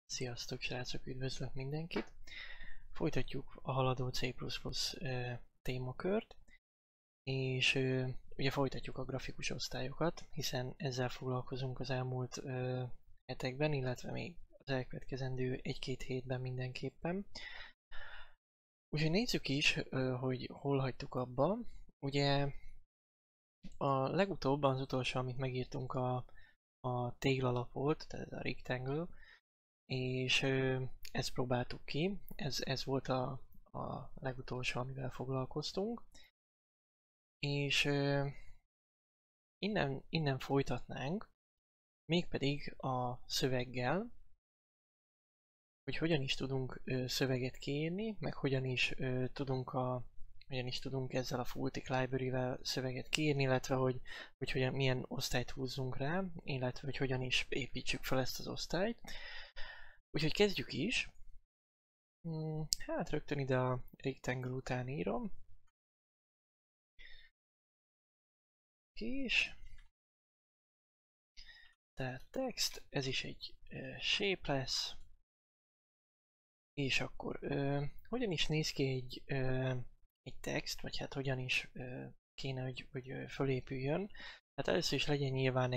Sziasztok srácok, üdvözlök mindenkit! Folytatjuk a haladó C++ témakört, és ugye folytatjuk a grafikus osztályokat, hiszen ezzel foglalkozunk az elmúlt hetekben, illetve még az elkövetkezendő 1-2 hétben mindenképpen. Úgyhogy nézzük is, hogy hol hagytuk abba. Ugye a legutóbb, az utolsó, amit megírtunk a téglalap volt, tehát a rectangle, és ezt próbáltuk ki, ez volt a legutolsó, amivel foglalkoztunk, és innen folytatnánk, mégpedig a szöveggel, hogy hogyan is tudunk szöveget kiírni, meg hogyan is tudunk ezzel a Fulltick library-vel szöveget kiírni, illetve hogy milyen osztályt húzzunk rá, illetve hogy hogyan is építsük fel ezt az osztályt. Úgyhogy kezdjük is. Hát rögtön ide a rectangle után írom. Kis. Tehát text, ez is egy shape lesz. És akkor hogyan is néz ki egy text, vagy hát hogyan is kéne, hogy fölépüljön. Hát először is legyen nyilván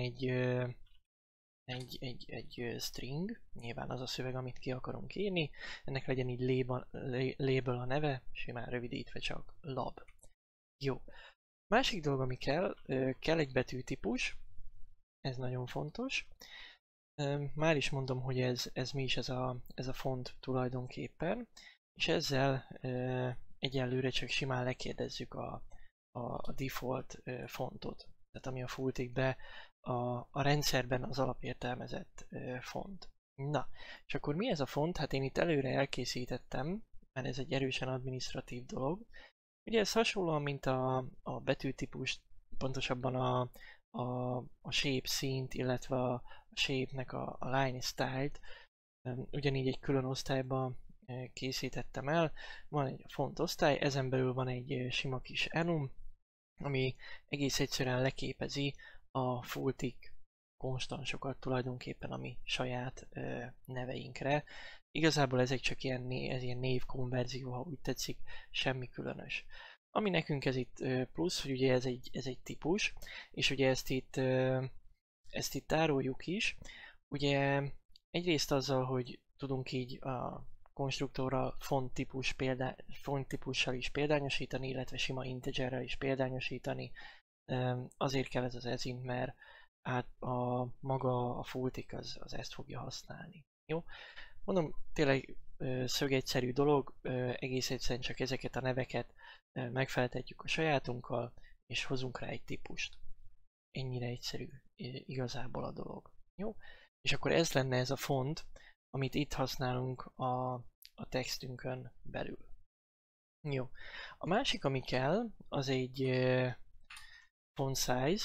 egy string, nyilván az a szöveg, amit ki akarunk írni, ennek legyen így label a neve, simán rövidítve csak lab. Jó. Másik dolog, ami kell egy betűtípus, ez nagyon fontos. Már is mondom, hogy ez mi is ez a font tulajdonképpen, és ezzel egyelőre csak simán lekérdezzük a default fontot, tehát ami a Fulltickbe a rendszerben az alapértelmezett font. Na, és akkor mi ez a font? Hát én itt előre elkészítettem, mert ez egy erősen adminisztratív dolog. Ugye ez hasonlóan, mint a betűtípus, pontosabban a shape színt, illetve a shape-nek a line style-t, ugyanígy egy külön osztályba készítettem el. Van egy font osztály, ezen belül van egy sima kis enum, ami egész egyszerűen leképezi a Fulltick konstansokat tulajdonképpen a mi saját neveinkre. Igazából ezek csak ilyen névkonverzió, ha úgy tetszik, semmi különös. Ami nekünk ez itt plusz, hogy ugye ez egy típus, és ugye ezt itt tároljuk is. Ugye egyrészt azzal, hogy tudunk így a konstruktorral font típussal is példányosítani, illetve sima integerrel is példányosítani. Azért kell ez az asint, mert maga a Fulltick az ezt fogja használni. Jó? Mondom, tényleg szögegyszerű dolog, egész egyszerűen csak ezeket a neveket megfeltetjük a sajátunkkal, és hozunk rá egy típust. Ennyire egyszerű igazából a dolog. Jó? És akkor ez lenne ez a font, amit itt használunk a textünkön belül. Jó. A másik, ami kell, az egy font size.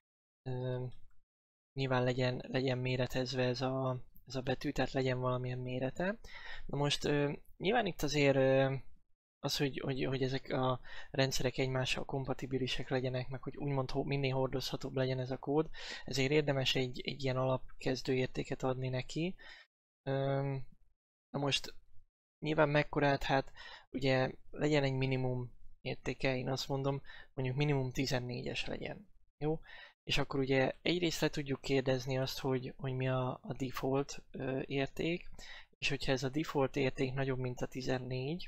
Nyilván legyen méretezve ez a betű, tehát legyen valamilyen mérete. Na most nyilván itt azért az, hogy ezek a rendszerek egymással kompatibilisek legyenek, meg hogy úgymond minél hordozhatóbb legyen ez a kód, ezért érdemes egy ilyen alapkezdőértéket adni neki. Na most nyilván mekkorát, hát ugye legyen egy minimum értéke, én azt mondom, mondjuk minimum 14-es legyen. Jó? És akkor ugye egyrészt le tudjuk kérdezni azt, hogy mi a default érték, és hogyha ez a default érték nagyobb, mint a 14,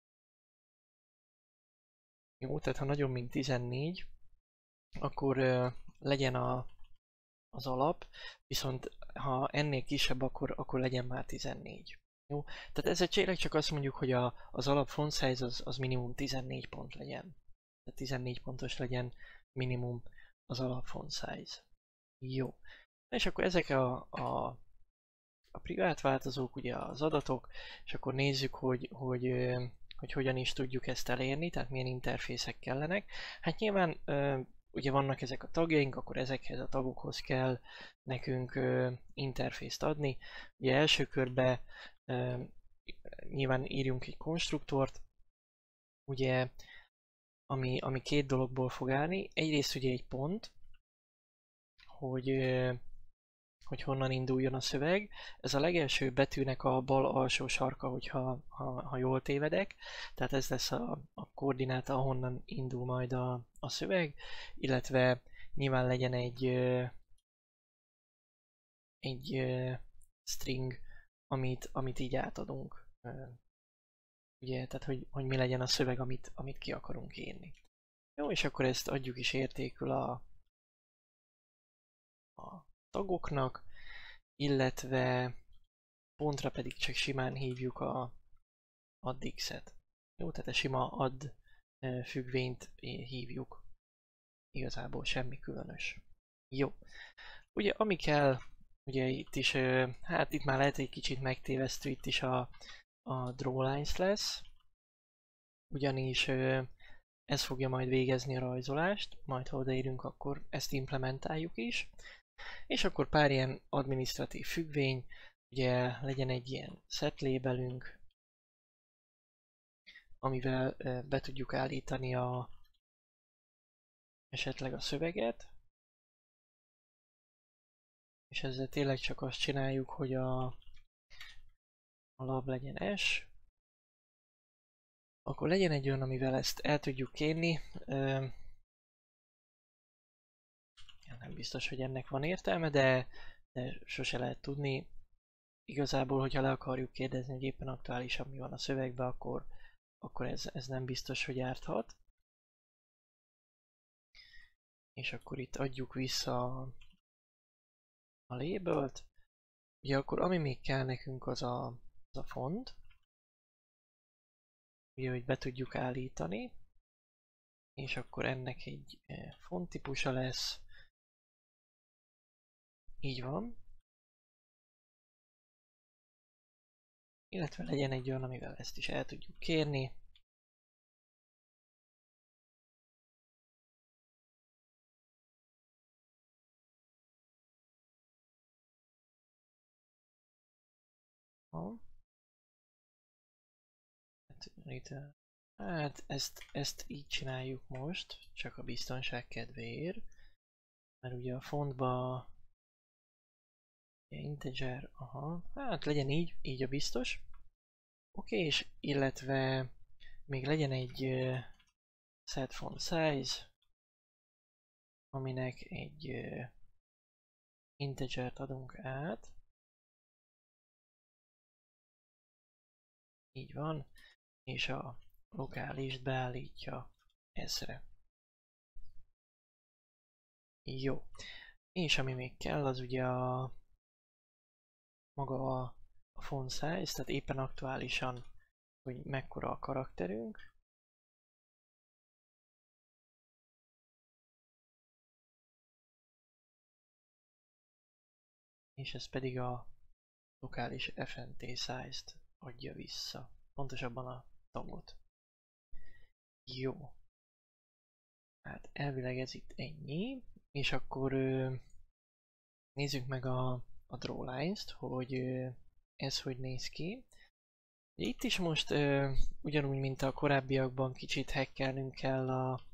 jó, tehát ha nagyobb, mint 14, akkor legyen az alap, viszont ha ennél kisebb, akkor legyen már 14. Jó? Tehát ezzel csak azt mondjuk, hogy az alap font size az minimum 14 pont legyen. Tehát 14 pontos legyen minimum az alap font size. Jó. És akkor ezek a privát változók, ugye az adatok, és akkor nézzük, hogy hogyan is tudjuk ezt elérni, tehát milyen interfészek kellenek. Hát nyilván ugye vannak ezek a tagjaink, akkor ezekhez a tagokhoz kell nekünk interfészt adni. Ugye első körben nyilván írjunk egy konstruktort, ugye, ami két dologból fog állni. Egyrészt ugye egy pont, hogy hogy honnan induljon a szöveg. Ez a legelső betűnek a bal alsó sarka, ha jól tévedek. Tehát ez lesz a koordináta, ahonnan indul majd a szöveg, illetve nyilván legyen egy string, amit így átadunk. Ugye, tehát hogy mi legyen a szöveg, amit ki akarunk írni. Jó, és akkor ezt adjuk is értékül a tagoknak, illetve pontra pedig csak simán hívjuk a addX-et. Jó, tehát a sima add függvényt hívjuk. Igazából semmi különös. Jó. Ugye ami kell, ugye itt is, hát itt már lehet egy kicsit megtévesztő, itt is a drawlines lesz. Ugyanis ez fogja majd végezni a rajzolást, majd ha odaérünk, akkor ezt implementáljuk is. És akkor pár ilyen adminisztratív függvény, ugye legyen egy ilyen set labelünk, amivel be tudjuk állítani esetleg a szöveget. És ezzel tényleg csak azt csináljuk, hogy a lab legyen S. Akkor legyen egy olyan, amivel ezt el tudjuk kérni. Nem biztos, hogy ennek van értelme, de sose lehet tudni. Igazából, hogyha le akarjuk kérdezni, hogy éppen aktuálisan mi van a szövegben, akkor ez nem biztos, hogy árthat. És akkor itt adjuk vissza a labelt. Ugye akkor ami még kell nekünk az a font. Ugye, hogy be tudjuk állítani. És akkor ennek egy font típusa lesz. Így van. Illetve legyen egy olyan, amivel ezt is el tudjuk kérni. Hát ezt így csináljuk most, csak a biztonság kedvéért. Mert ugye a fontba integer, hát legyen így a biztos. Oké, és illetve még legyen egy set font size, aminek egy integert adunk át. Így van, és a lokálist beállítja ezre. Jó. És ami még kell, az ugye maga a font size, tehát éppen aktuálisan, hogy mekkora a karakterünk. És ez pedig a lokális fnt size-t adja vissza. Pontosabban a tagot. Jó. Hát elvileg ez itt ennyi. És akkor nézzük meg a drawlines-t, hogy ez hogy néz ki. Itt is most ugyanúgy, mint a korábbiakban kicsit hackelnünk kell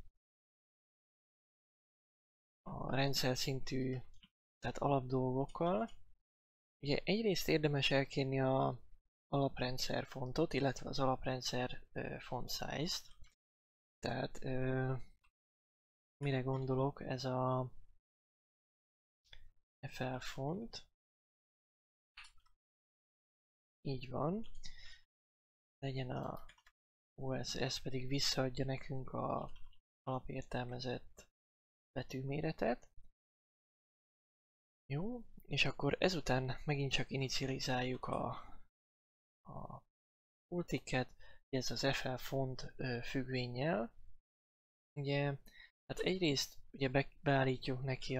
a rendszer szintű, tehát alapdolgokkal. Ugye egyrészt érdemes elkérni a alaprendszer fontot, illetve az alaprendszer font size-t. Tehát mire gondolok, ez a FL font. Így van. Legyen a OSS pedig visszaadja nekünk a alapértelmezett betűméretet. Jó, és akkor ezután megint csak inicializáljuk a full ticket, ez az FL font függvénnyel. Ugye, hát egyrészt ugye beállítjuk neki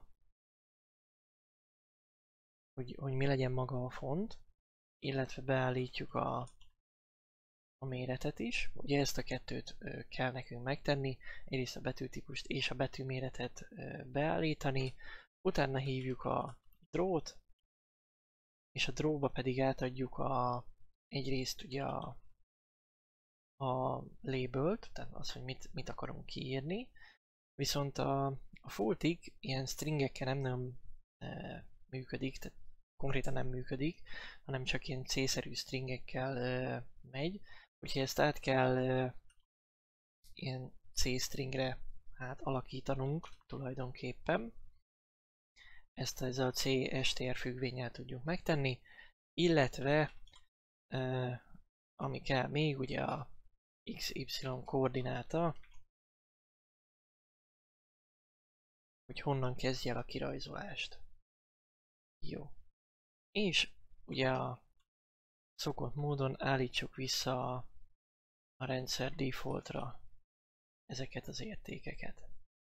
hogy mi legyen maga a font, illetve beállítjuk a méretet is. Ugye ezt a kettőt kell nekünk megtenni, egyrészt a betűtípust és a betűméretet beállítani, utána hívjuk a draw-t, és a draw-ba pedig átadjuk egyrészt ugye a labelt, tehát az, hogy mit akarunk kiírni, viszont a full tick ilyen stringekkel nem működik, tehát konkrétan nem működik, hanem csak ilyen C-szerű stringekkel megy, úgyhogy ezt át kell ilyen C-stringre alakítanunk tulajdonképpen. Ezt ezzel a C-str függvénnyel tudjuk megtenni, illetve ami kell még, ugye a XY koordináta, hogy honnan kezdje el a kirajzolást. Jó. És ugye a szokott módon állítsuk vissza a rendszer defaultra ezeket az értékeket.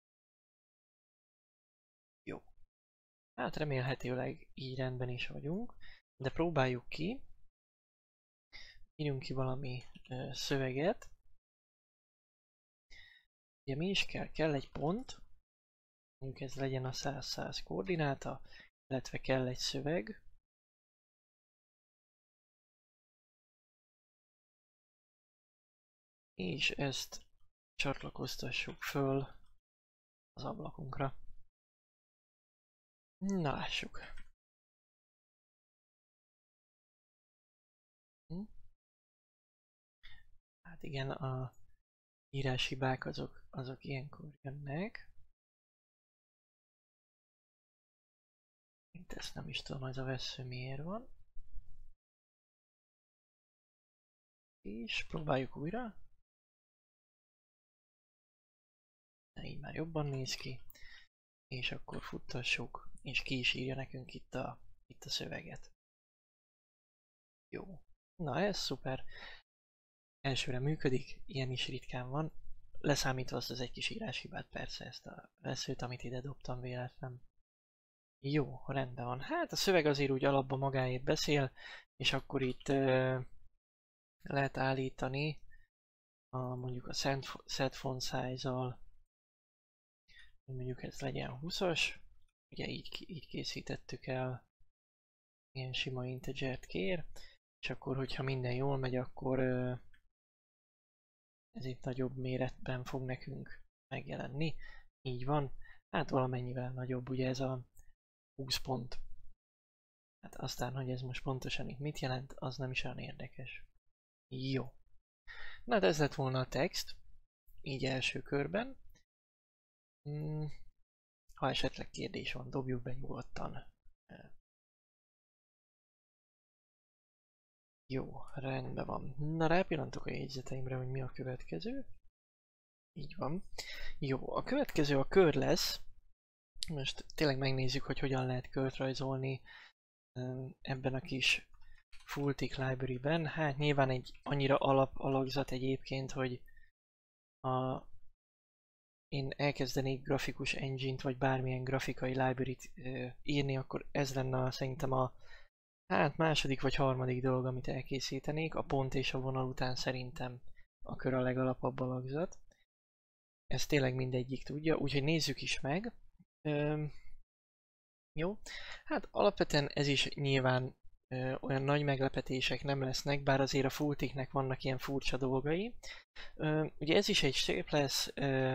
Jó. Hát remélhetőleg így rendben is vagyunk, de próbáljuk ki. Írjunk ki valami szöveget. Ugye mi is kell? Kell egy pont, mondjuk ez legyen a 100-100 koordináta, illetve kell egy szöveg. És ezt csatlakoztassuk föl az ablakunkra. Na, lássuk. Hát igen, a íráshibák azok ilyenkor jönnek. Itt ezt nem is tudom, ez a vessző miért van. És próbáljuk újra. De így már jobban néz ki. És akkor futtassuk, és ki is írja nekünk itt a szöveget. Jó. Na ez szuper. Elsőre működik, ilyen is ritkán van. Leszámítva azt az egy kis íráshibát, persze, ezt a veszőt, amit ide dobtam véletlen. Jó, rendben van. Hát a szöveg azért úgy alapban magáért beszél, és akkor itt lehet állítani mondjuk a set font size-al, mondjuk ez legyen 20-as, ugye így készítettük el, ilyen sima integert kér, és akkor hogyha minden jól megy, akkor ez itt nagyobb méretben fog nekünk megjelenni. Így van, hát valamennyivel nagyobb, ugye ez a 20 pont. Hát aztán, hogy ez most pontosan itt mit jelent, az nem is olyan érdekes. Jó. Na hát ez lett volna a text, így első körben. Ha esetleg kérdés van, dobjuk be nyugodtan. Jó, rendben van. Na rápillantok a jegyzeteimre, hogy mi a következő. Így van. Jó, a következő a kör lesz. Most tényleg megnézzük, hogy hogyan lehet kört rajzolni ebben a kis fulltick library-ben. Hát nyilván egy annyira alapzat egyébként, hogy én elkezdenék grafikus engine-t, vagy bármilyen grafikai library-t írni, akkor ez lenne szerintem a második vagy harmadik dolog, amit elkészítenék. A pont és a vonal után szerintem a kör a legalapabb alakzat. Ezt tényleg mindegyik tudja, úgyhogy nézzük is meg. Jó, hát alapvetően ez is nyilván olyan nagy meglepetések nem lesznek, bár azért a fullticknek vannak ilyen furcsa dolgai. Ugye ez is egy shape lesz,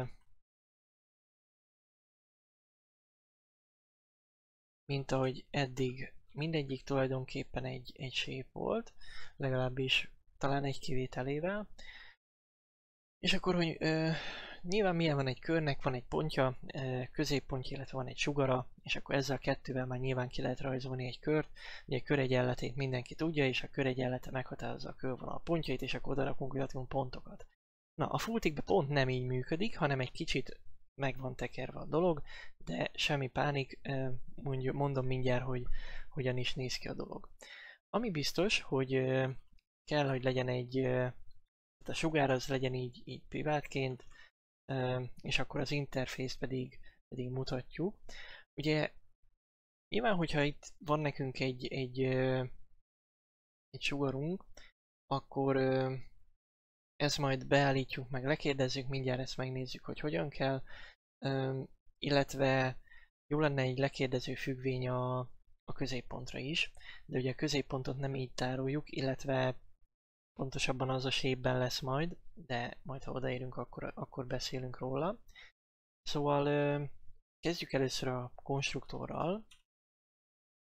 mint ahogy eddig mindegyik tulajdonképpen egy shape volt, legalábbis talán egy kivételével. És akkor, hogy nyilván milyen van egy körnek, van egy pontja, középpontja, illetve van egy sugara, és akkor ezzel a kettővel már nyilván ki lehet rajzolni egy kört. Ugye a köregyenletét mindenki tudja, és a köregyenlete meghatározza a körvonal pontjait, és akkor oda rakunk pontokat. Na, a fulltickben pont nem így működik, hanem egy kicsit meg van tekerve a dolog, de semmi pánik, mondom mindjárt, hogy hogyan is néz ki a dolog. Ami biztos, hogy kell, hogy legyen egy, a sugár az legyen így privátként, és akkor az interfész pedig mutatjuk. Ugye nyilván, hogyha itt van nekünk egy sugarunk, akkor ezt majd beállítjuk, meg lekérdezzük, mindjárt ezt megnézzük, hogy hogyan kell, illetve jó lenne egy lekérdező függvény a középpontra is, de ugye a középpontot nem így tároljuk, illetve pontosabban az a shape-ben lesz majd, de majd ha odaérünk, akkor beszélünk róla. Szóval kezdjük először a konstruktorral.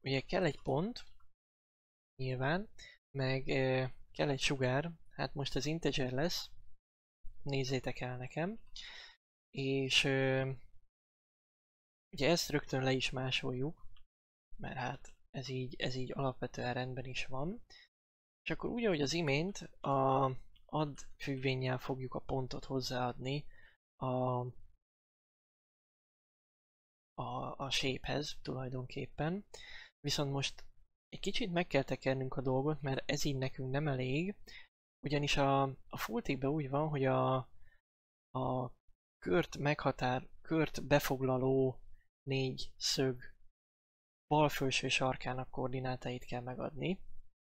ugye kell egy pont, nyilván, meg kell egy sugár, hát most az integer lesz, nézzétek el nekem, és ugye ezt rögtön le is másoljuk, mert hát ez így alapvetően rendben is van. És akkor úgy, ahogy az imént a add függvénnyel fogjuk a pontot hozzáadni a shapehez tulajdonképpen. Viszont most egy kicsit meg kell tekernünk a dolgot, mert ez így nekünk nem elég, ugyanis a fulltickben úgy van, hogy a kört befoglaló 4 szög bal felső sarkának koordinátáit kell megadni.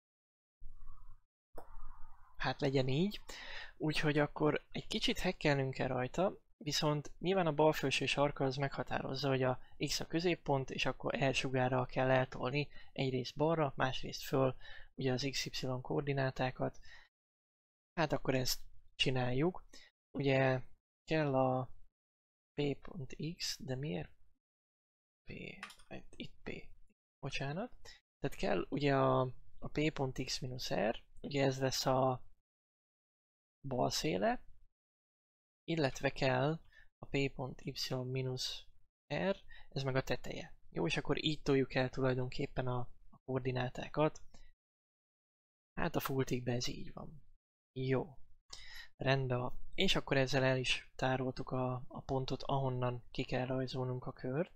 Hát legyen így. Úgyhogy akkor egy kicsit hackelnünk kell rajta, viszont nyilván a bal felső sarka az meghatározza, hogy a x a középpont, és akkor elsugárral kell eltolni egyrészt balra, másrészt föl, ugye az xy koordinátákat. Hát akkor ezt csináljuk. Ugye kell a p.x, de miért p? Itt p. Bocsánat. Tehát kell ugye a p.x minusz r, ugye ez lesz a bal széle, illetve kell a p.y minusz r, ez meg a teteje. Jó, és akkor így toljuk el tulajdonképpen a koordinátákat. Hát a fulltickben ez így van. Jó. Rendben van. És akkor ezzel el is tároltuk a pontot, ahonnan ki kell rajzolnunk a kört.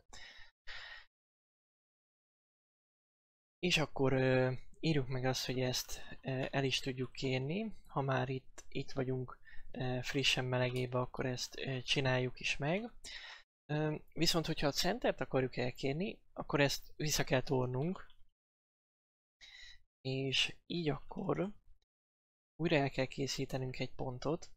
És akkor írjuk meg azt, hogy ezt el is tudjuk kérni. Ha már itt vagyunk frissen melegébe, akkor ezt csináljuk is meg. Viszont, hogyha a centert akarjuk elkérni, akkor ezt vissza kell tolnunk. És így akkor újra el kell készítenünk egy pontot.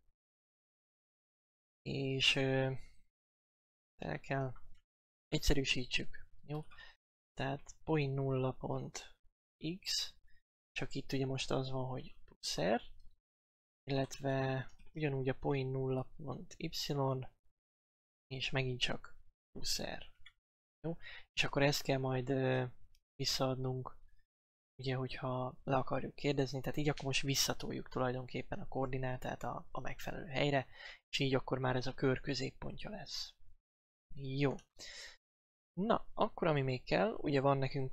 És el kell egyszerűsítsük. Jó? Tehát point 0.x, csak itt ugye most az van, hogy plusz r, illetve ugyanúgy a point 0.y, és megint csak plusz r. Jó? És akkor ezt kell majd visszaadnunk, ugye, hogyha le akarjuk kérdezni, tehát így akkor most visszatoljuk tulajdonképpen a koordinátát a megfelelő helyre, és így akkor már ez a kör középpontja lesz. Jó. Na, akkor ami még kell, ugye van nekünk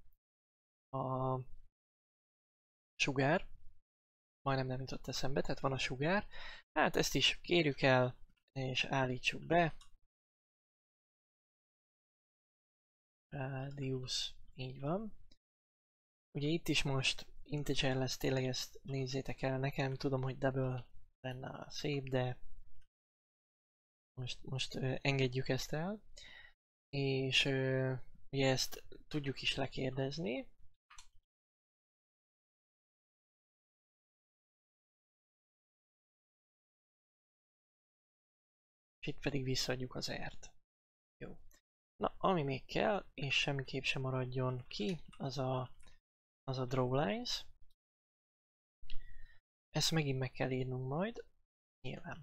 a sugár, majdnem nem jutott eszembe, tehát van a sugár. Hát ezt is kérjük el, és állítsuk be. Radius, így van. Ugye itt is most integer lesz, tényleg ezt nézzétek el nekem, tudom, hogy double lenne szép, de most engedjük ezt el. És ugye ezt tudjuk is lekérdezni. És itt pedig visszaadjuk az r-t. Jó. Na, ami még kell, és semmiképp sem maradjon ki, az a drawlines. Ezt megint meg kell írnunk majd, nyilván.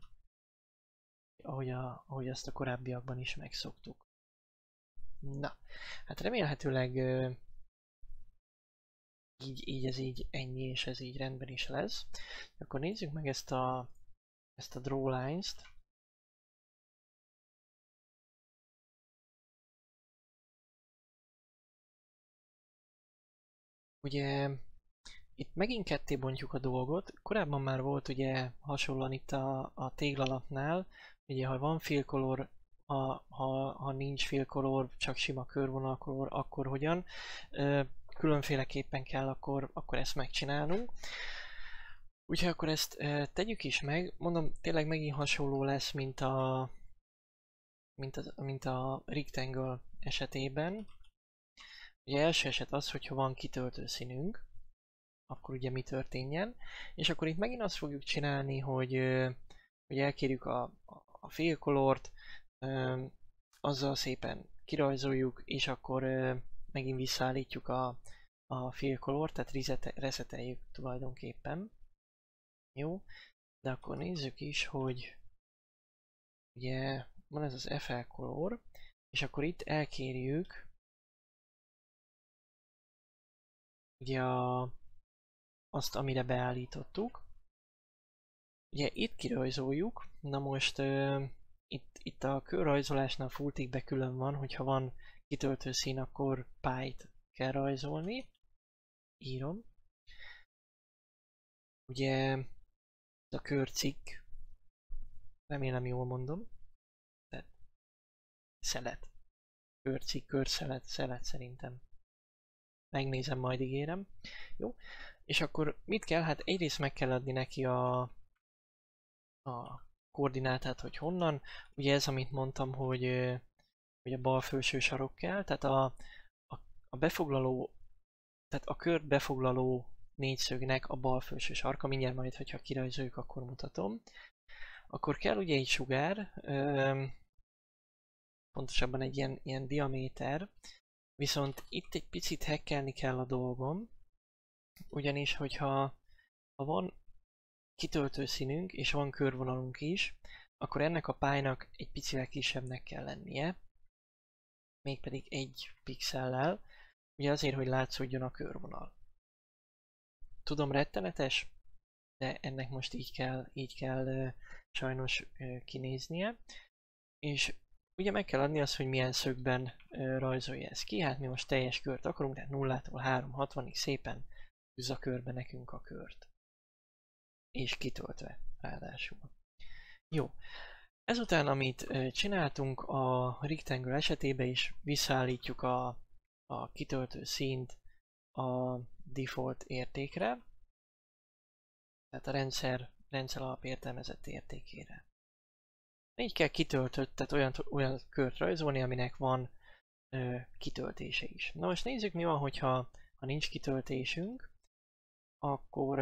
Ahogy azt a korábbiakban is megszoktuk. Na, hát remélhetőleg így ez így ennyi, és ez így rendben is lesz. Akkor nézzük meg ezt a drawlines-t. Ugye itt megint ketté bontjuk a dolgot. Korábban már volt ugye hasonlóan itt a téglalapnál, ugye ha van fill color, ha nincs fill color, csak sima körvonal color, akkor hogyan. Különféleképpen kell akkor ezt megcsinálnunk. Úgyhogy akkor ezt tegyük is meg. Mondom, tényleg megint hasonló lesz, mint a rectangle esetében. Ugye első eset az, hogyha van kitöltő színünk, akkor ugye mi történjen. És akkor itt megint azt fogjuk csinálni, hogy elkérjük a fill colort, azzal szépen kirajzoljuk, és akkor megint visszaállítjuk a fill colort, tehát reseteljük tulajdonképpen. Jó, de akkor nézzük is, hogy ugye van ez az FL color, és akkor itt elkérjük ugye azt, amire beállítottuk. Ugye itt kirajzoljuk, na most itt a körrajzolásnál full tickbe külön van, hogyha van kitöltő szín, akkor pályt kell rajzolni. Írom. Ugye ez a körcikk, remélem jól mondom, tehát szelet. Körcikk, körszelet, szelet szerintem. Megnézem, majd ígérem. Jó. És akkor mit kell? Hát egyrészt meg kell adni neki a koordinátát, hogy honnan. Ugye ez, amit mondtam, hogy a bal felső sarok kell, tehát a befoglaló, tehát a kört befoglaló négyszögnek a bal felső sarka, mindjárt majd, hogyha kirajzoljuk, akkor mutatom. Akkor kell ugye egy sugár, pontosabban egy ilyen diaméter, viszont itt egy picit hekkelni kell a dolgom, ugyanis hogyha van kitöltő színünk és van körvonalunk is, akkor ennek a pálynak egy picivel kisebbnek kell lennie, mégpedig 1 pixellel, ugye azért, hogy látszódjon a körvonal. Tudom, rettenetes, de ennek most így kell sajnos kinéznie, és ugye meg kell adni azt, hogy milyen szögben rajzolja ezt ki, hát mi most teljes kört akarunk, tehát 0-tól 360-ig szépen húzza körbe nekünk a kört. És kitöltve ráadásul. Jó. Ezután, amit csináltunk, a rectangle esetében is visszaállítjuk a kitöltő színt a default értékre, tehát a rendszer alapértelmezett értékére. Így kell kitöltött, tehát olyan kört rajzolni, aminek van kitöltése is. Na most nézzük, mi van, hogyha nincs kitöltésünk, akkor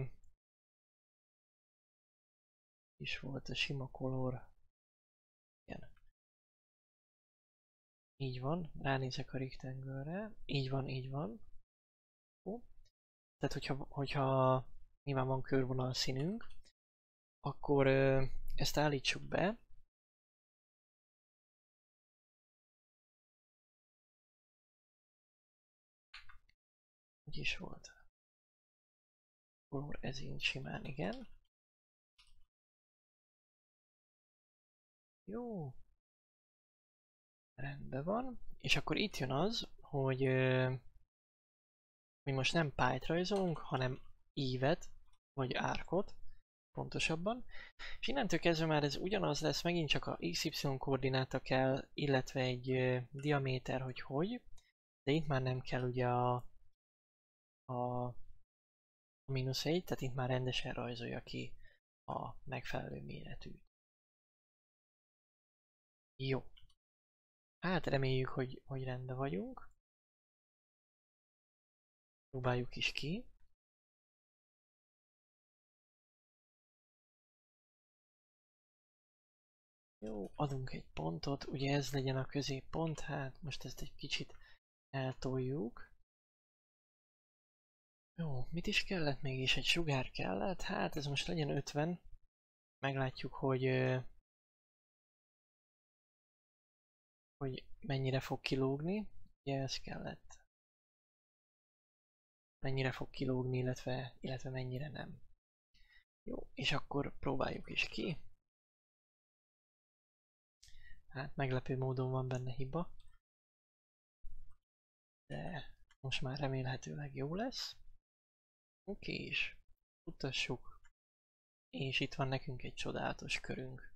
is volt a sima color. Igen. Így van, ránézek a rectangle-re. Így van, így van. Jó. Tehát, hogyha nyilván van körvonal színünk, akkor ezt állítsuk be. Úgy is volt. Color ez így simán, igen. Jó. Rendben van. És akkor itt jön az, hogy mi most nem pályt rajzolunk, hanem ívet, vagy árkot, pontosabban. És innentől kezdve már ez ugyanaz lesz, megint csak a XY koordináta kell, illetve egy diaméter, hogy, de itt már nem kell ugye a -1, tehát itt már rendesen rajzolja ki a megfelelő méretűt. Jó. Hát reméljük, hogy rendben vagyunk. Próbáljuk is ki. Jó, adunk egy pontot, ugye ez legyen a középpont, hát most ezt egy kicsit eltoljuk. Jó, mit is kellett mégis? Egy sugár kellett? Hát ez most legyen 50. Meglátjuk, hogy mennyire fog kilógni. Ugye ez kellett. Mennyire fog kilógni, illetve mennyire nem. Jó, és akkor próbáljuk is ki. Hát meglepő módon van benne hiba. De most már remélhetőleg jó lesz. Oké, és mutassuk. És itt van nekünk egy csodálatos körünk.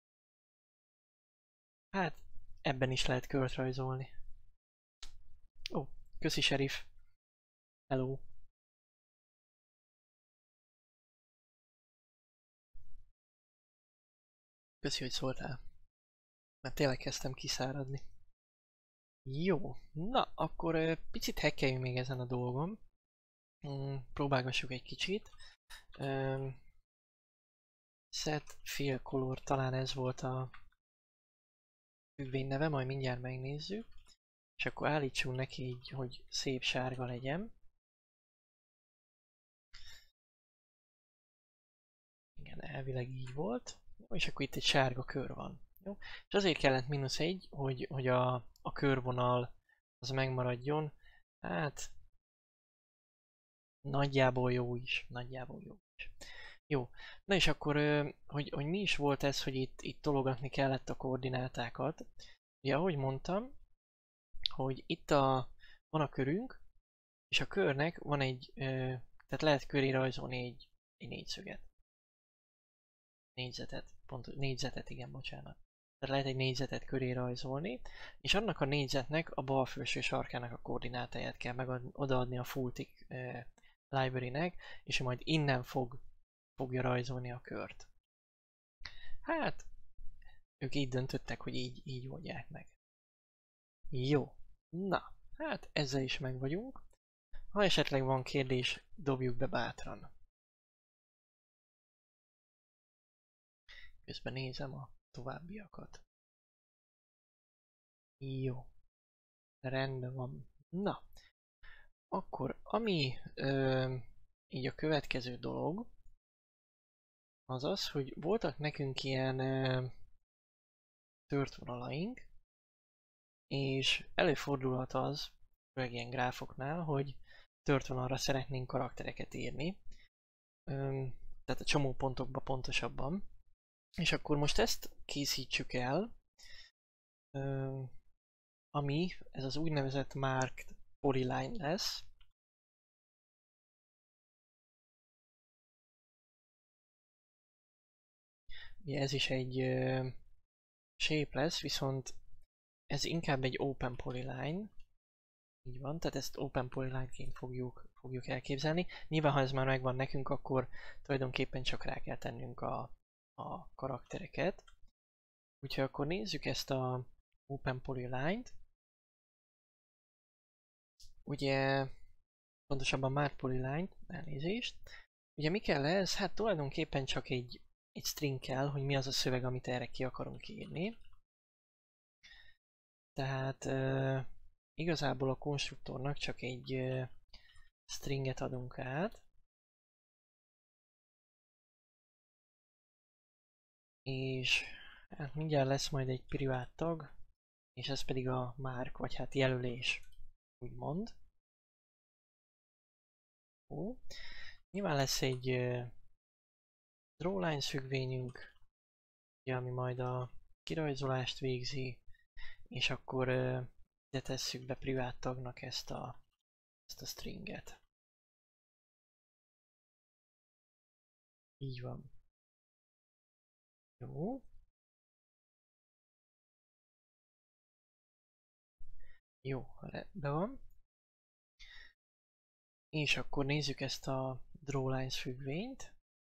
Hát ebben is lehet kört rajzolni. Ó, köszi sheriff. Hello. Köszi, hogy szóltál. Mert tényleg kezdtem kiszáradni. Jó, na akkor picit hackeljünk még ezen a dolgon. Próbálgassuk egy kicsit. Set fill color, talán ez volt a függvény neve, majd mindjárt megnézzük. És akkor állítsunk neki így, hogy szép sárga legyen. Igen, elvileg így volt. Jó, és akkor itt egy sárga kör van. Jó? És azért kellett -1, hogy a körvonal az megmaradjon. Hát nagyjából jó is, nagyjából jó is. Jó, na és akkor, hogy mi is volt ez, hogy itt tologatni kellett a koordinátákat. Ugye ahogy mondtam, hogy van a körünk, és a körnek van tehát lehet köré rajzolni egy négyszöget. Négyzetet, igen, bocsánat. Tehát lehet egy négyzetet köré rajzolni, és annak a négyzetnek a bal felső sarkának a koordinátáját kell odaadni a Fulltick library-nek, és majd innen fogja rajzolni a kört. Hát, ők így döntöttek, hogy így oldják meg. Jó. Na, hát ezzel is meg vagyunk. Ha esetleg van kérdés, dobjuk be bátran. Közben nézem a továbbiakat. Jó. Rendben van. Na, akkor ami így a következő dolog, az az, hogy voltak nekünk ilyen tört vonalaink, és előfordulhat az, főleg ilyen gráfoknál, hogy tört vonalra szeretnénk karaktereket írni. Tehát a csomópontokba pontosabban. És akkor most ezt készítsük el, ami ez az úgynevezett marked polyline lesz. Ugye ez is egy shape lesz, viszont ez inkább egy open polyline. Így van, tehát ezt open polyline-ként fogjuk elképzelni. Nyilván, ha ez már megvan nekünk, akkor tulajdonképpen csak rá kell tennünk a karaktereket. Úgyhogy akkor nézzük ezt a open polyline-t. Ugye, pontosabban marked polyline-t, elnézést. Ugye mi kell ez? Hát tulajdonképpen csak egy string kell, hogy mi az a szöveg, amit erre ki akarunk írni. Tehát igazából a konstruktornak csak egy stringet adunk át. És hát mindjárt lesz majd egy privát tag, és ez pedig a mark, vagy hát jelölés, úgymond. Ó. Nyilván lesz egy drawlines függvényünk, ami majd a kirajzolást végzi, és akkor ide tesszük be privát tagnak ezt a stringet. Így van. Jó. Jó, rendben van. És akkor nézzük ezt a drawlines függvényt.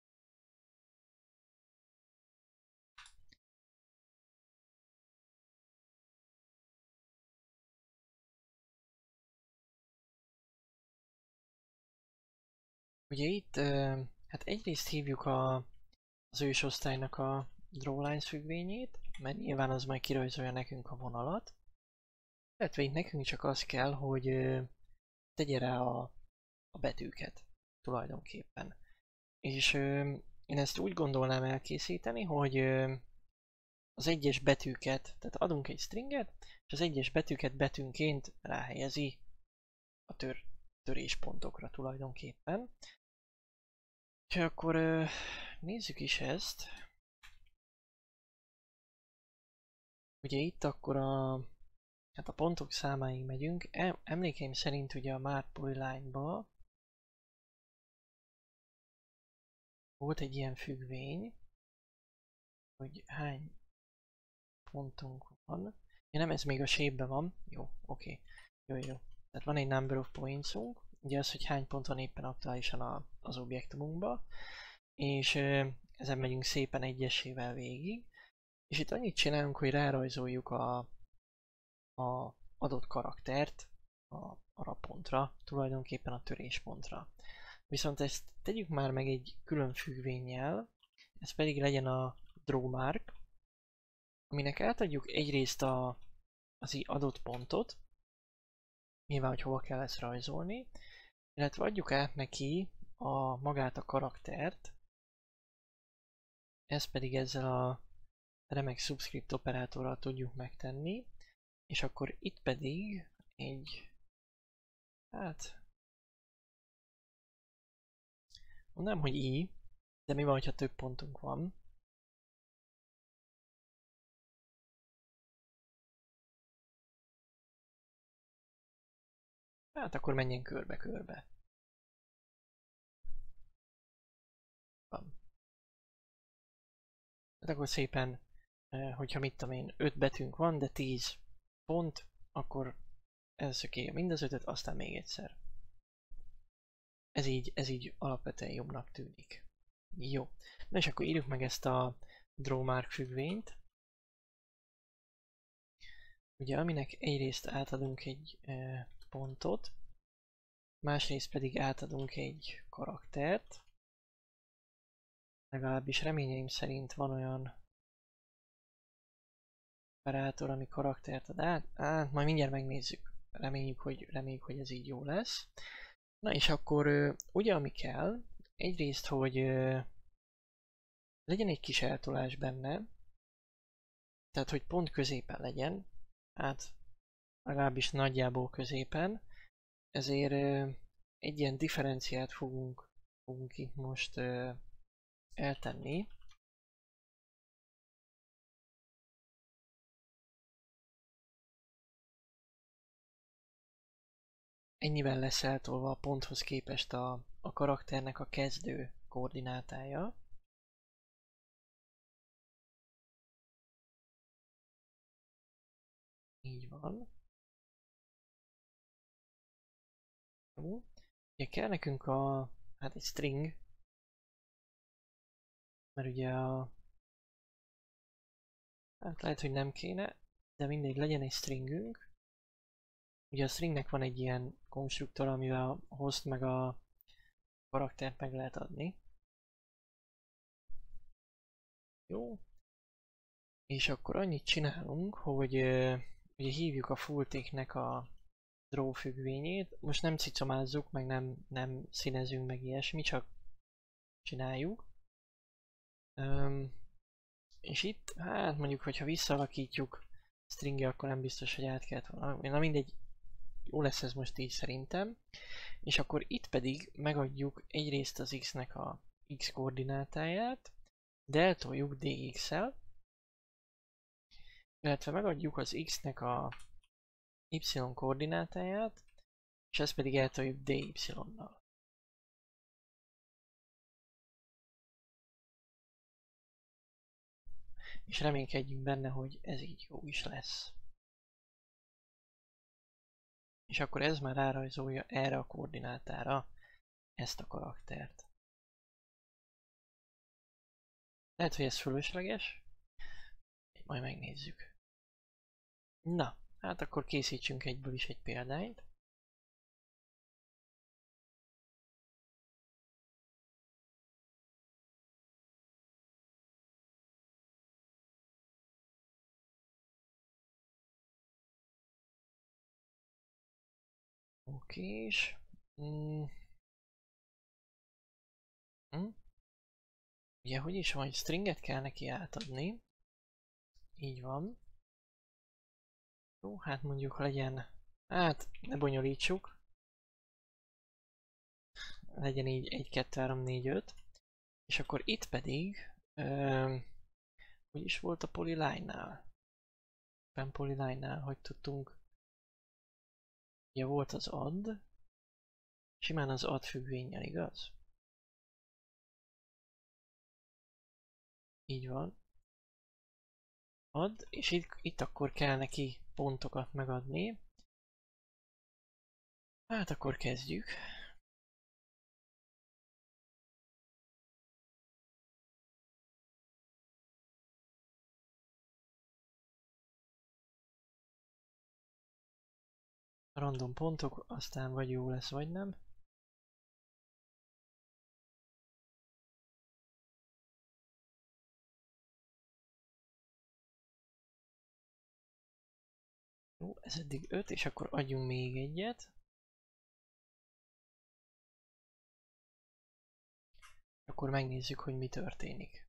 Ugye itt, hát egyrészt hívjuk az ősosztálynak a drawlines függvényét, mert nyilván az majd kirajzolja nekünk a vonalat. Illetve itt nekünk csak az kell, hogy tegye rá a betűket tulajdonképpen. És én ezt úgy gondolnám elkészíteni, hogy az egyes betűket, tehát adunk egy stringet, és az egyes betűket betűnként ráhelyezi a töréspontokra tulajdonképpen. Úgyhogy akkor nézzük is ezt. Ugye itt akkor hát a pontok számáig megyünk. Emlékeim szerint ugye a marked polyline-ba volt egy ilyen függvény, hogy hány pontunk van. Ja nem, ez még a shape-ben van. Jó, oké. Jó. Tehát van egy number of pointsunk, ugye az, hogy hány pont van éppen aktuálisan az objektumunkban, és ezen megyünk szépen egyesével végig, és itt annyit csinálunk, hogy rárajzoljuk a adott karaktert arra pontra, tulajdonképpen a töréspontra. Viszont ezt tegyük már meg egy külön függvénnyel, ez pedig legyen a drawMark, aminek átadjuk egyrészt az adott pontot, nyilván, hogy hova kell ezt rajzolni, illetve adjuk át neki magát a karaktert, ezt pedig ezzel a remek subscript operátorral tudjuk megtenni, és akkor itt pedig hát Nem, hogy i, de mi van, ha több pontunk van? Hát akkor menjen körbe-körbe. Van. Hát akkor szépen, hogyha mit tudom én, 5 betűnk van, de 10 pont, akkor elszökél mind az 5-öt, aztán még egyszer. Ez így alapvetően jobbnak tűnik. Jó. Na és akkor írjuk meg ezt a drawmark függvényt. Ugye aminek egyrészt átadunk egy pontot, másrészt pedig átadunk egy karaktert. Legalábbis reményeim szerint van olyan operátor, ami karaktert ad át. Majd mindjárt megnézzük. Reméljük, hogy ez így jó lesz. Na és akkor ugye ami kell, egyrészt, hogy legyen egy kis eltolás benne, tehát hogy pont középen legyen, hát legalábbis nagyjából középen, ezért egy ilyen differenciát fogunk itt most eltenni. Ennyivel lesz eltolva a ponthoz képest a karakternek a kezdő koordinátája. Így van. Jó. Ugye kell nekünk hát egy string, mert ugye hát lehet, hogy nem kéne, de mindegy, legyen egy stringünk. Ugye a stringnek van egy ilyen konstruktor, amivel a host meg a karaktert meg lehet adni. Jó. És akkor annyit csinálunk, hogy ugye hívjuk a fullticknek a draw függvényét. Most nem cicomázzuk, meg nem színezünk, meg ilyesmi, csak csináljuk. És itt, hát mondjuk, hogyha visszaalakítjuk stringé, akkor nem biztos, hogy át kellett volna. Na mindegy, jó lesz ez most így szerintem. És akkor itt pedig megadjuk egyrészt az x-nek a x koordinátáját, de eltoljuk dx-el, illetve megadjuk az x-nek a y koordinátáját, és ezt pedig eltoljuk dy-nal. És reménykedjünk benne, hogy ez így jó is lesz. És akkor ez már rárajzolja erre a koordinátára ezt a karaktert. Lehet, hogy ez fölösleges, majd megnézzük. Na, hát akkor készítsünk egyből is egy példányt. Okés. Ugye, hogy is van, hogy stringet kell neki átadni. Így van. Jó, hát mondjuk legyen, hát ne bonyolítsuk. Legyen így 1, 2, 3, 4, 5. És akkor itt pedig, hogy is volt a polyline-nál? Polyline-nál, hogy tudtunk, ugye volt az add, simán az add függvénnyel, igaz? Így van. Add, és itt akkor kell neki pontokat megadni. Hát akkor kezdjük. Random pontok, aztán vagy jó lesz, vagy nem. Jó, ez eddig 5, és akkor adjunk még egyet. Akkor megnézzük, hogy mi történik.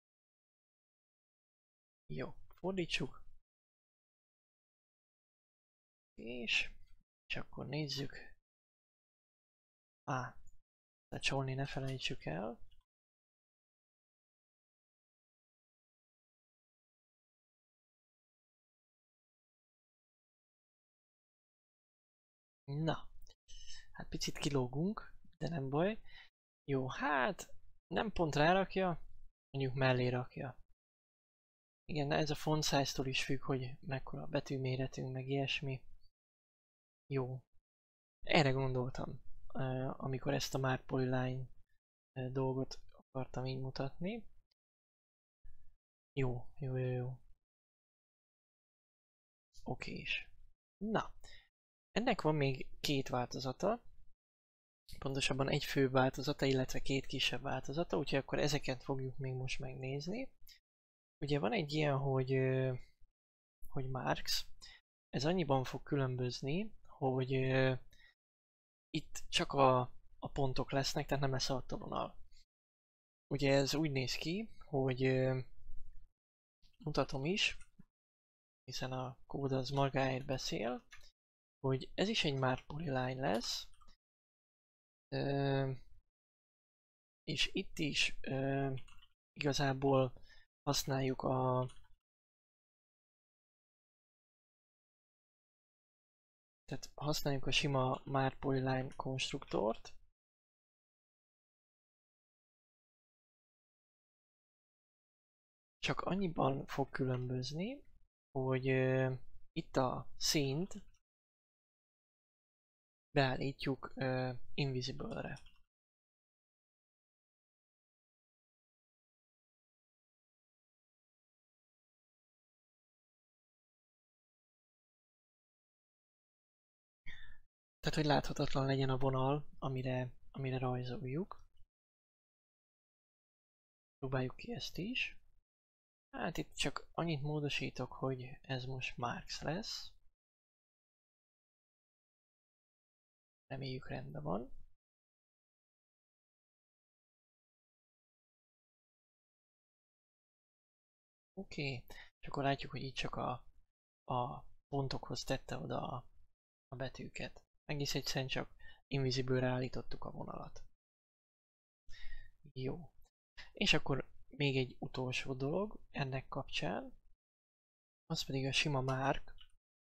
Jó, fordítsuk. És akkor nézzük. lecsolni ne felejtsük el. Na, hát picit kilógunk, de nem baj. Jó, hát nem pont rárakja, mondjuk mellé rakja. Igen, ez a font size-tól is függ, hogy mekkora a betűméretünk, meg ilyesmi. Jó. Erre gondoltam, amikor ezt a Mark Polyline dolgot akartam így mutatni. Jó, jó, jó, jó. Okés. Na, ennek van még két változata. Pontosabban egy fő változata, illetve két kisebb változata, úgyhogy akkor ezeket fogjuk még most megnézni. Ugye van egy ilyen, hogy Marks. Ez annyiban fog különbözni, hogy itt csak a pontok lesznek, tehát nem lesz alatt a vonal. Ugye ez úgy néz ki, hogy mutatom is, hiszen a kód az magáért beszél, hogy ez is egy Mark Polyline lesz, és itt is igazából használjuk tehát használjuk a sima Mark Polyline konstruktort, csak annyiban fog különbözni, hogy itt a színt beállítjuk Invisible-re. Tehát, hogy láthatatlan legyen a vonal, amire rajzoljuk. Próbáljuk ki ezt is. Hát itt csak annyit módosítok, hogy ez most Marks lesz. Reméljük rendben van. Oké. És akkor látjuk, hogy itt csak a pontokhoz tette oda a betűket. Egész egyszerűen csak Invisible-re állítottuk a vonalat. Jó. És akkor még egy utolsó dolog ennek kapcsán, az pedig a sima Mark,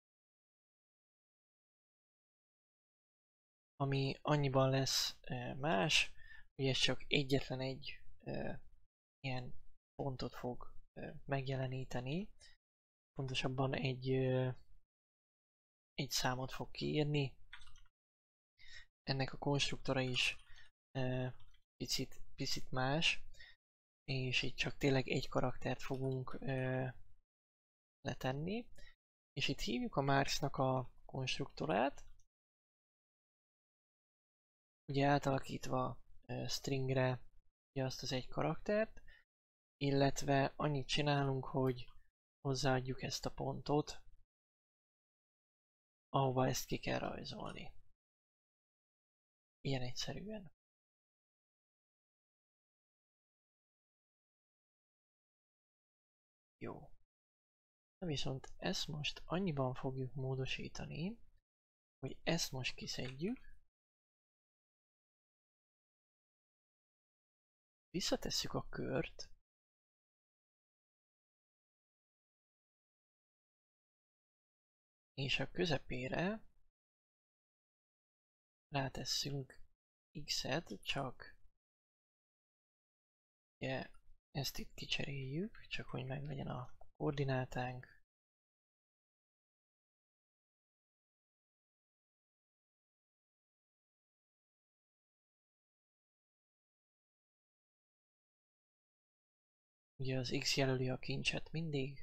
ami annyiban lesz más, hogy ez csak egyetlen egy ilyen pontot fog megjeleníteni, pontosabban egy számot fog kiírni. Ennek a konstruktora is picit más, és itt csak tényleg egy karaktert fogunk letenni, és itt hívjuk a Marksnak a konstruktorát, ugye átalakítva stringre ugye azt az egy karaktert, illetve annyit csinálunk, hogy hozzáadjuk ezt a pontot, ahova ezt ki kell rajzolni. Ilyen egyszerűen. Jó. Na viszont ezt most annyiban fogjuk módosítani, hogy ezt most kiszedjük, visszatesszük a kört, és a közepére rátesszünk X-et, csak ugye ezt itt kicseréljük, csak hogy meglegyen a koordinátánk. Ugye az X jelöli a kincset mindig.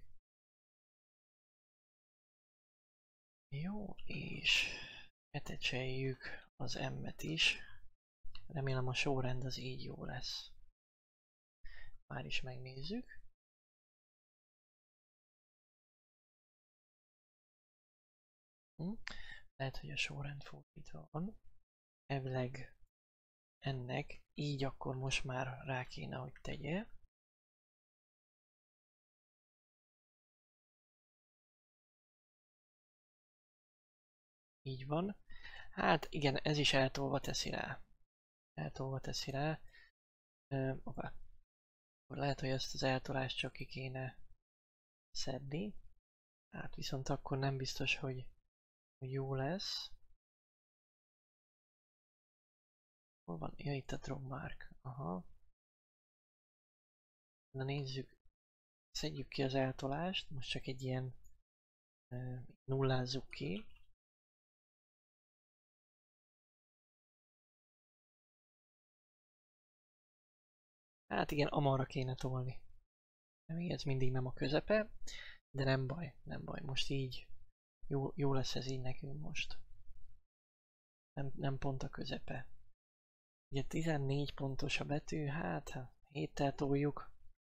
Jó, és etecseljük az M-et is. Remélem a sorrend az így jó lesz. Már is megnézzük. Lehet, hogy a sorrend fordítva van. Elvileg ennek így akkor most már rá kéne, hogy tegye. Így van. Hát igen, ez is eltolva teszi rá. eltolva teszi rá. Akkor lehet, hogy ezt az eltolást csak ki kéne szedni. Hát viszont akkor nem biztos, hogy jó lesz. Hol van? Ja, itt a drop mark. Aha. Na nézzük. Szedjük ki az eltolást. Most csak egy ilyen nullázzuk ki. Hát igen, amarra kéne tolni. Még ez mindig nem a közepe, de nem baj, nem baj. Most így jó lesz ez így nekünk most. Nem pont a közepe. Ugye 14 pontos a betű, hát 7-tel toljuk.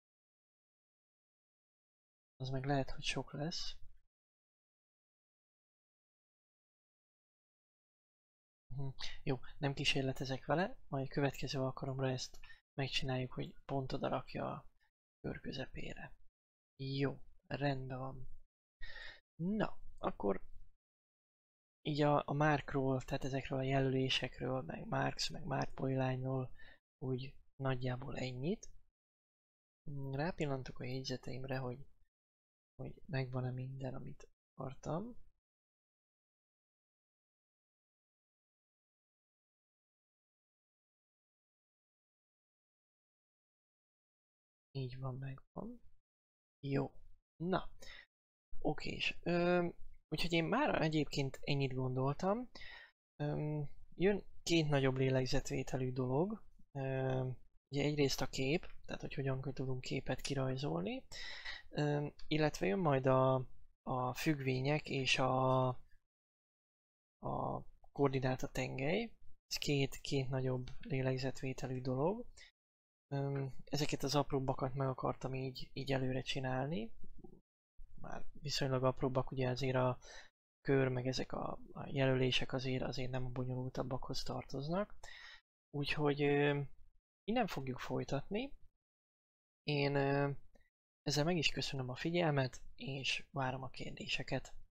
Az meg lehet, hogy sok lesz. Jó, nem kísérletezek vele, majd következő alkalomra ezt megcsináljuk, hogy pont oda rakja a kör közepére. Jó, rendben van. Na, akkor így a márkról, tehát ezekről a jelölésekről, meg Marks, meg Mark Polyline-ról úgy nagyjából ennyit. Rápillantok a jegyzeteimre, hogy megvan-e minden, amit akartam. Így van, megvan. Jó. Na, okés. Úgyhogy én már egyébként ennyit gondoltam. Jön két nagyobb lélegzetvételű dolog. Ugye egyrészt a kép, tehát hogy hogyan tudunk képet kirajzolni, illetve jön majd a függvények és a koordináta tengely. Ez két nagyobb lélegzetvételű dolog. Ezeket az apróbbakat meg akartam így előre csinálni. Már viszonylag apróbbak, ugye azért a kör, meg ezek a jelölések azért nem a bonyolultabbakhoz tartoznak. Úgyhogy innen fogjuk folytatni. Én ezzel meg is köszönöm a figyelmet, és várom a kérdéseket.